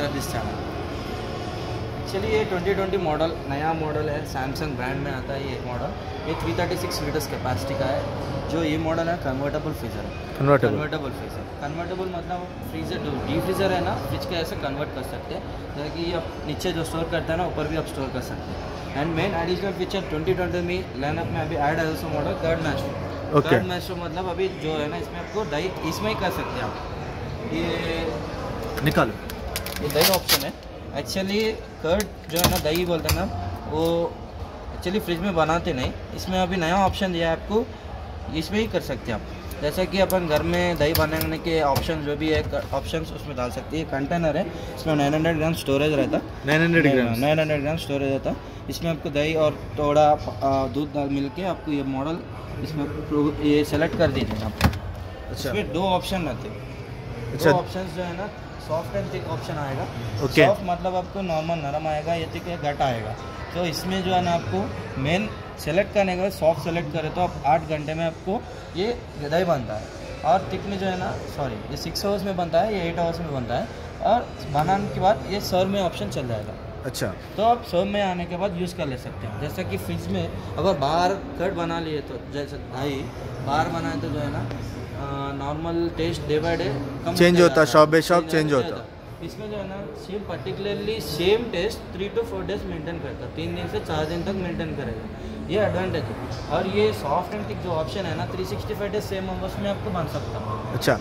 This channel. चलिए ये 2020 model नया मॉडल है, सैमसंग ब्रांड में आता है ये एक मॉडल। ये 336 लीटर्स कैपेसिटी का है। जो ये मॉडल है कन्वर्टेबल फ्रीज़र है। कन्वर्टेबल फ्रीज़र, कन्वर्टेबल मतलब फ्रीज़र जो डी फ्रीज़र है ना, फ्रिज के ऐसे कन्वर्ट कर सकते हैं, जैसे कि आप नीचे जो स्टोर करते हैं ना, ऊपर भी आप स्टोर कर सकते हैं। एंड मेन एडिशनल फीचर 2020 में लाइनअप में अभी ऐड है model curd maestro. Curd maestro मतलब अभी जो है ना, इसमें आपको दही इसमें ही कर सकते हैं आप। ये निकालो, ये दही ऑप्शन है। एक्चुअली कर्ड जो है ना, दही बोलते हैं ना, वो एक्चुअली फ्रिज में बनाते नहीं। इसमें अभी नया ऑप्शन दिया है आपको, इसमें ही कर सकते हैं आप। जैसे कि अपन घर में दही बनाने के ऑप्शन जो भी है ऑप्शंस उसमें डाल सकते हैं। कंटेनर है, इसमें 900 ग्राम स्टोरेज रहता है। 900 ग्राम स्टोरेज रहता है। इसमें आपको दही और थोड़ा दूध डाल मिल के आपको ये मॉडल इसमें ये सेलेक्ट कर दीजिए आप। अच्छा, इसमें दो ऑप्शन रहते हैं। अच्छा, दो ऑप्शन जो है ना, सॉफ्ट एंड थिक ऑप्शन आएगा। ओके। सॉफ्ट मतलब आपको नॉर्मल नरम आएगा, ये थिक घट आएगा। तो इसमें जो है ना, आपको मेन सेलेक्ट करने के बाद सॉफ्ट सेलेक्ट करें तो आप 8 घंटे में आपको ये दही बनता है। और थिक में जो है ना, सॉरी, ये 6 आवर्स में बनता है, ये 8 आवर्स में बनता है। और बनाने के बाद ये सर्व में ऑप्शन चल जाएगा। अच्छा, तो आप सर्व में आने के बाद यूज़ कर ले सकते हैं। जैसे कि फ्रिज में अगर बाहर कर्ड बना लिए तो, जैसे दही बाहर बनाए तो जो है ना, normal taste day by day change होता, शॉप बाय शॉप चेंज होता। इसमें जो है ना, same particularly same taste 3 to 4 days maintain करता है। 3 दिन से 4 दिन तक मेंटेन करेगा, ये एडवांटेज है। और ये सॉफ्ट एंड थिक जो ऑप्शन है ना, 365 डेज सेम आवर्स में आपको बन सकता है। अच्छा,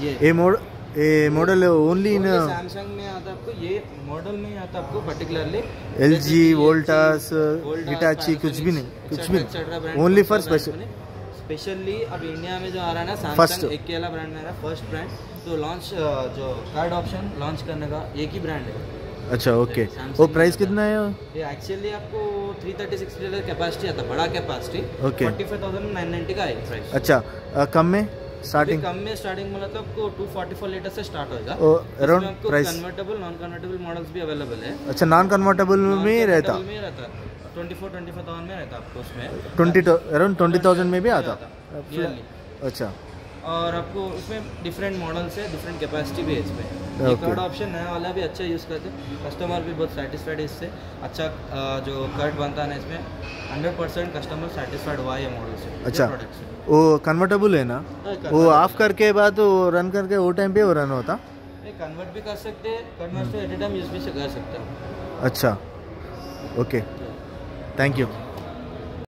ये मॉडल ओनली इन सैमसंग में आता है आपको, ये मॉडल में आता है आपको पर्टिकुलरली। LG, वोल्टास, हिटाची कुछ भी नहीं, ओनली फॉर स्पेशली अब इंडिया में जो आ रहा है ना, सैमसंग अकेला ब्रांड में आ रहा है, फर्स्ट ब्रांड। तो लॉन्च जो कार्ड ऑप्शन लॉन्च करने का एक ही ब्रांड है। अच्छा, ओके। वो प्राइस कितना है? ये एक्चुअली आपको 336 लीटर कैपेसिटी आता है, बड़ा कैपेसिटी। ओके, 45,990 का है प्राइस। अच्छा, कम में स्टार्टिंग बोला तो आपको 244 लीटर से स्टार्ट होगा। Around price. Convertible non convertible models भी अवेलेबल है। अच्छा, नॉन कन्वर्टेबल में ही रहता, 24,000 में रहता आपको, उसमें 20 अराउंड 20,000 में भी आता। अच्छा, और आपको इसमें डिफरेंट मॉडल्स है, डिफरेंट कैपेसिटी भी है इसमें। ये कार्ड ऑप्शन नया वाला भी अच्छा यूज़ करते हैं, कस्टमर भी बहुत सेटिस्फाइड है इससे। अच्छा जो कार्ड बनता है ना, इसमें 100% कस्टमर सेटिस्फाइड हुआ है मॉडल से। अच्छा, वो कन्वर्टेबल है ना, वो ऑफ करके बाद वो रन करके वो टाइम पे वो रन होता। कन्वर्ट भी कर सकते हैं, कन्वर्ट से एट ए टाइम यूज भी कर सकते हैं। अच्छा, ओके, थैंक यू।